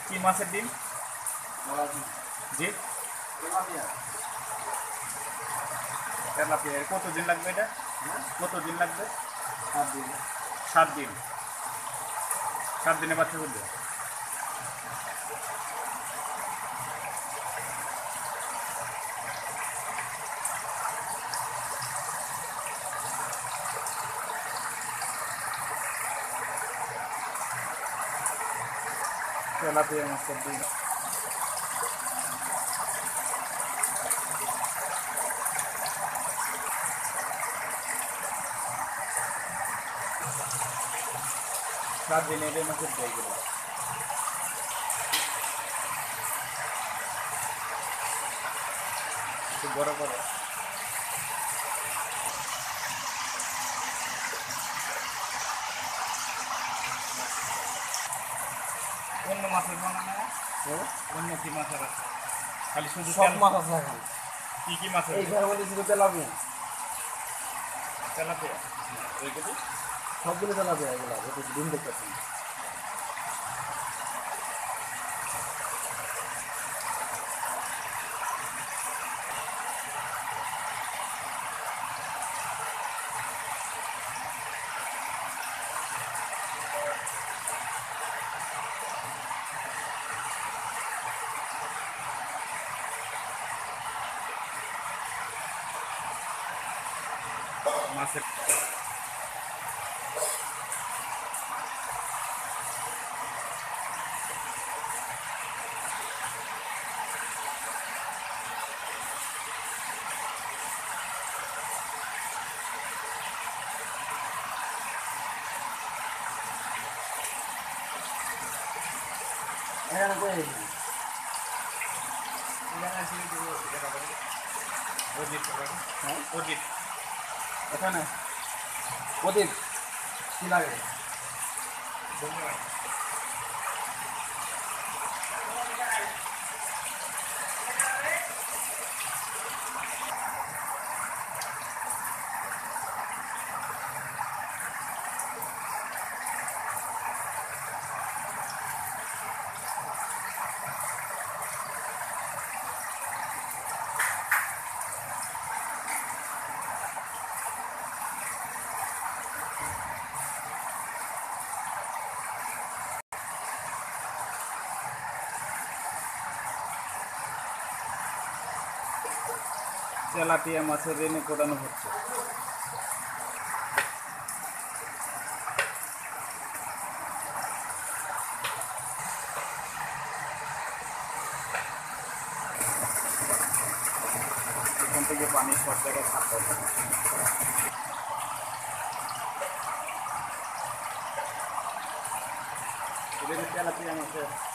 কি মাছের ডিম? জি, তেলাপিয়া। কতদিন লাগবে এটা? কতদিন লাগবে? 7 দিন। 7 দিন। 7 দিনে বাচ্চা করবে। তেলাপিয়া মাছের ডিম। সাত দিনে এদের মাছের দিয়ে গেল। একটু বড় করো। অন্য মাছের বানানো না? অন্য কি মাছের আছে? খালি শুধু সব মাছ আছে এখন। কি কি মাছ আছে? এই ঘরের মধ্যে শুধু তেলাপিয়া। তেলাপিয়া ওইগুলি সবগুলো তেলাপিয়া এগুলো ডিম দেখতেছি। মাছের এখানে কই এসেছি? হ্যাঁ অজিত এখানে প্রদীপ কি লাগে? ধন্যবাদ। তেলাপিয়া মাছের রেনে কোটানো হচ্ছে। এখান থেকে পানি সব জায়গায় ছাড়তে হবে। এটা তেলাপিয়া মাছের